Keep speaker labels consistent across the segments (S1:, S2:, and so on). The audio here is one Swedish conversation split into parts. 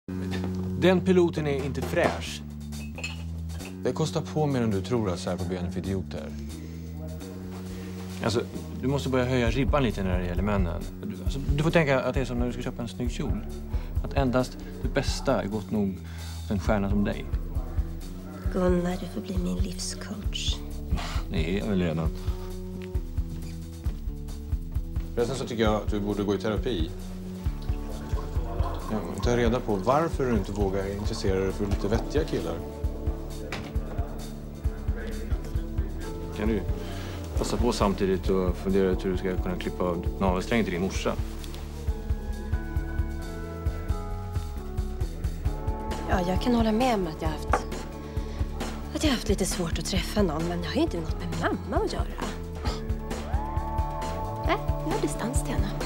S1: Den piloten är inte fräsch.
S2: Det kostar på mer än du tror att så här på benen för idioter.
S1: Alltså, du måste börja höja ribban lite när det gäller männen. Du får tänka att det är som när du ska köpa en snygg kjol. Att endast det bästa är gott nog för en stjärna som dig.
S3: Gunnar, du får bli min livscoach.
S1: Det är jag väl redan.
S2: Förresten så tycker jag att du borde gå i terapi. Ta reda på varför du inte vågar intressera dig för lite vettiga killar.
S1: Kan du passa på samtidigt och fundera ut hur du ska kunna klippa av navelsträngen till din morsa?
S3: Ja, jag kan hålla med om att jag har haft lite svårt att träffa någon, men det har ju inte något med mamma att göra. Nej, jag har distans till henne.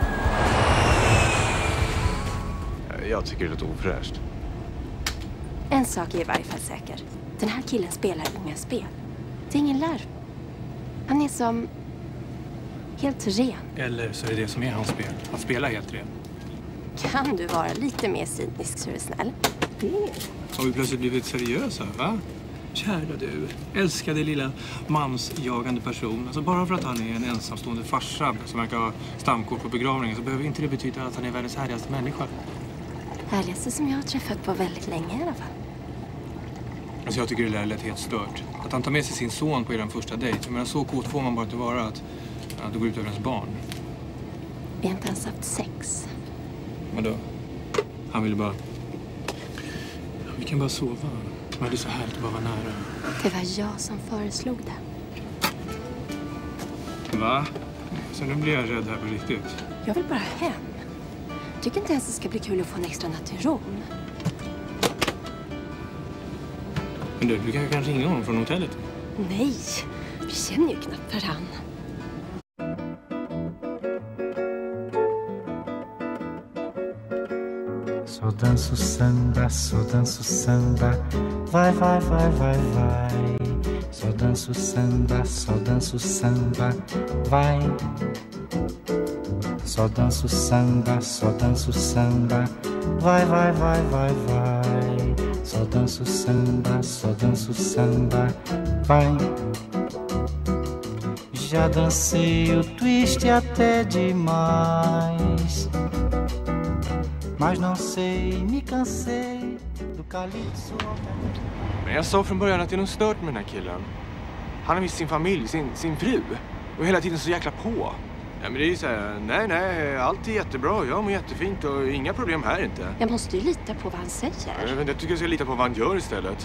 S1: Jag tycker det är lite ofräscht.
S3: En sak är i varje fall säker. Den här killen spelar inga spel. Det är ingen larv. Han är som helt ren.
S4: Eller så är det det som är hans spel. Att spela helt ren.
S3: Kan du vara lite mer cynisk så är du snäll?
S4: Har vi plötsligt blivit seriösa, va? Kära du, älskade lilla mansjagande person. Alltså bara för att han är en ensamstående farsa som verkar ha stamkort på begravningen så behöver inte det betyda att han är världens härligaste människa.
S3: Härligaste som jag har träffat på väldigt länge i alla fall.
S4: Alltså jag tycker det där lät helt stört. Att han tar med sig sin son på er första dejt. Jag menar, så kort får man bara inte vara att det går ut över ens barn.
S3: Vi har inte ens haft sex.
S4: Vadå? Han ville bara... Vi kan bara sova. Men det är så härligt att bara vara nära.
S3: Det var jag som föreslog det.
S4: Va? Så nu blir jag rädd här på riktigt.
S3: Jag vill bara hem. Tycker inte ens det ska bli kul att få en extra natt i Rom.
S4: Men du kan ringa honom från hotellet.
S3: Nej, vi känner ju knappt varann.
S5: Só danço samba, vai, vai, vai, vai, vai. Só danço samba, vai. Só danço samba, vai, vai, vai, vai, vai. Só danço samba, vai. Já dancei o twist até demais. Mas não sei, me cansei do calypso.
S1: Men jag sa från början att det är något stört med den här killen. Han har mist sin familj, sin fru. Och hela tiden så jäkla på. Ja, men det är ju så här, nej, allt är jättebra. Jag mår jättefint och inga problem här inte.
S3: Jag måste ju lita på vad han säger.
S1: Jag tycker jag ska lita på vad han gör istället.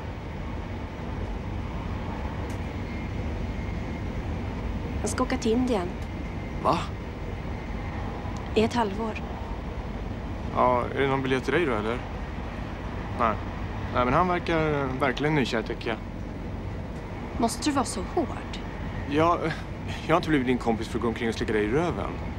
S3: Han ska åka till Indien.
S1: Va?
S3: I ett halvår.
S1: Ja, är det någon biljett till dig då, eller? Nej, men han verkar verkligen nykär, tycker jag.
S3: Måste du vara så hård?
S1: Jag har inte blivit din kompis för att gå omkring och slicka dig i röven.